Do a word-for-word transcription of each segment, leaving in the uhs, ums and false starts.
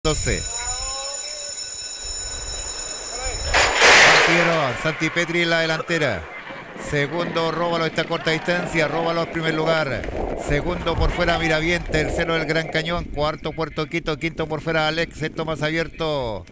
doce. Partieron Santi Petri en la delantera. Segundo, Róbalo esta corta distancia. Róbalo en primer lugar. Segundo por fuera, Miravién. Tercero, el Gran Cañón. Cuarto, Puerto Quito. Quinto por fuera, Alex. Sexto más abierto.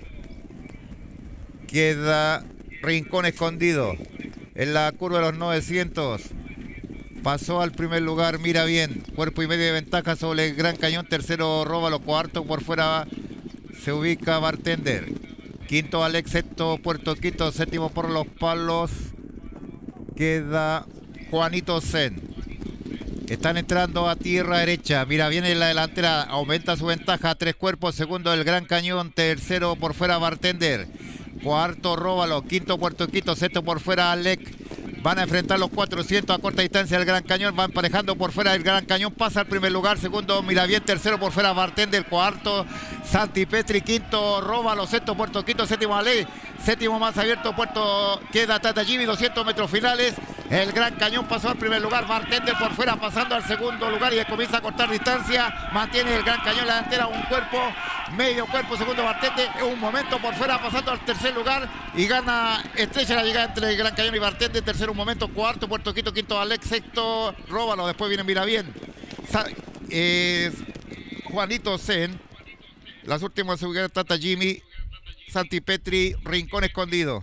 Queda Rincón Escondido. En la curva de los novecientos. Pasó al primer lugar Miravién. Cuerpo y medio de ventaja sobre el Gran Cañón. Tercero, Róbalo. Cuarto por fuera se ubica Bartender. Quinto, Alex. Sexto, Puerto Quito. Séptimo por los palos queda Juanito Zen. Están entrando a tierra derecha. Miravién en la delantera. Aumenta su ventaja a tres cuerpos. Segundo, el Gran Cañón. Tercero por fuera, Bartender. Cuarto, Róbalo. Quinto, Puerto Quito. Sexto por fuera, Alex. Van a enfrentar los cuatrocientos a corta distancia del Gran Cañón. Van emparejando por fuera el Gran Cañón. Pasa al primer lugar. Segundo, Miravién. Tercero por fuera, Bartender. Cuarto, Santi Petri. Quinto, Róbalo. Sexto, Puerto Quito. Séptimo, Ale. Séptimo más abierto, Puerto. Queda Tata Jimmy. doscientos metros finales. El Gran Cañón pasó al primer lugar. Bartender por fuera pasando al segundo lugar y comienza a cortar distancia. Mantiene el Gran Cañón la delantera. Un cuerpo, medio cuerpo. Segundo, Bartender. Un momento por fuera pasando al tercer lugar. Y gana estrecha la llegada entre el Gran Cañón y Bartender. Tercero, un momento. Cuarto, Puerto Quito. Quinto, Alex. Sexto, Róbalo. Después viene Miravién. Eh, Juanito Zen. Las últimas seguridades, Tata Jimmy. Santi Petri. Rincón Escondido.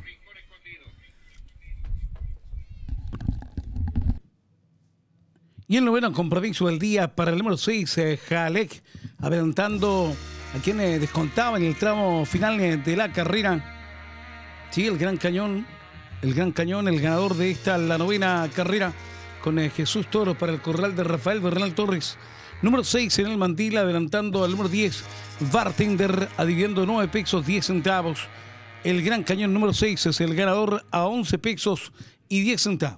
Y el noveno compromiso del día para el número seis, eh, Jalek, adelantando a quienes descontaban en el tramo final eh, de la carrera. Sí, el Gran Cañón, el Gran Cañón, el ganador de esta, la novena carrera, con eh, Jesús Toro para el corral de Rafael Bernal Torres. Número seis en el mandil, adelantando al número diez, Bartender, adivinando nueve pesos, diez centavos. El Gran Cañón número seis es el ganador a once pesos y diez centavos.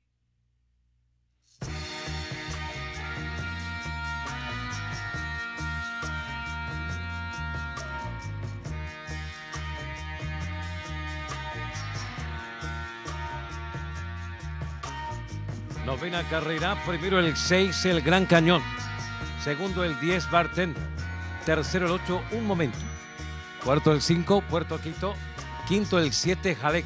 Novena carrera, primero el seis, el Gran Cañón. Segundo el diez, Bartender. Tercero el ocho, Un Momento. Cuarto el cinco, Puerto Quito. Quinto el siete, Jalek.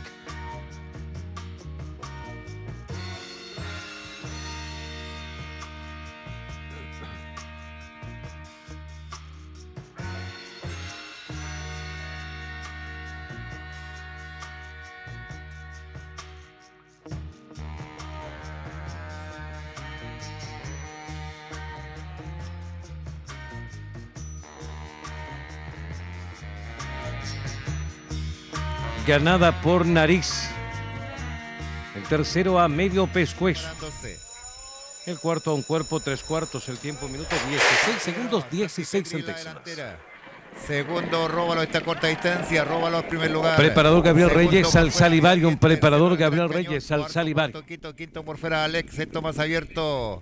Ganada por Nariz. El tercero a medio pescuezo. El cuarto a un cuerpo, tres cuartos. El tiempo, minuto dieciséis segundos, dieciséis centésimas. Segundo, Róbalo esta corta distancia. Róbalo en primer lugar. Preparador Gabriel Segundo, Reyes al Salivarium. Preparador Tercero, Gabriel Cañón, Reyes al cuarto, Salivarium. Puerto Quito, quinto por fuera, Alex. Sexto más abierto.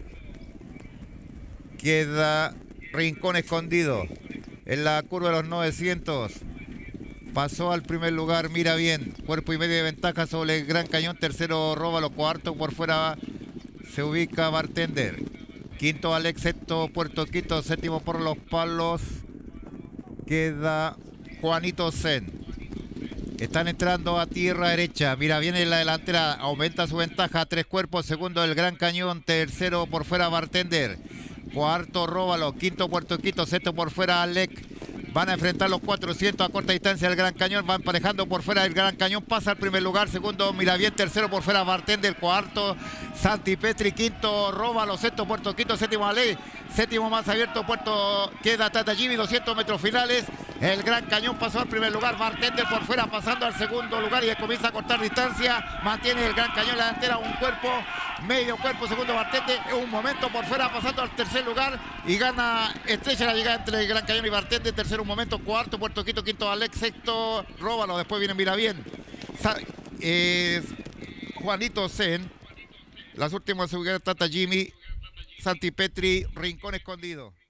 Queda Rincón Escondido. En la curva de los novecientos. Pasó al primer lugar Miravién. Cuerpo y medio de ventaja sobre el Gran Cañón. Tercero, Róbalo. Cuarto por fuera se ubica Bartender. Quinto, Alex. Sexto, Puerto Quito. Séptimo por los palos queda Juanito Zen. Están entrando a tierra derecha. Miravién en la delantera. Aumenta su ventaja a tres cuerpos. Segundo, el Gran Cañón. Tercero por fuera, Bartender. Cuarto, Róbalo. Quinto, Puerto Quito. Sexto por fuera, Alex. Van a enfrentar los cuatrocientos a corta distancia del Gran Cañón. Van emparejando por fuera el Gran Cañón. Pasa al primer lugar. Segundo, Miravién. Tercero por fuera, Bartender. Cuarto, Santi Petri. Quinto, Róbalo. Sexto, Puerto Quito. Séptimo, Ale. Séptimo más abierto, Puerto. Queda Tata Jimmy. doscientos metros finales. El Gran Cañón pasó al primer lugar. Bartender por fuera pasando al segundo lugar y comienza a cortar distancia. Mantiene el Gran Cañón la delantera. Un cuerpo, medio cuerpo. Segundo, Bartender. Un momento por fuera pasando al tercer lugar y gana estrecha la llegada entre el Gran Cañón y Bartender. Tercero, un momento. Cuarto, Puerto Quito. Quinto, Alex. Sexto, Róbalo. Después viene Miravién. Eh, Juanito Zen. Las últimas seguridades, Tata Jimmy. Santi Petri. Rincón Escondido.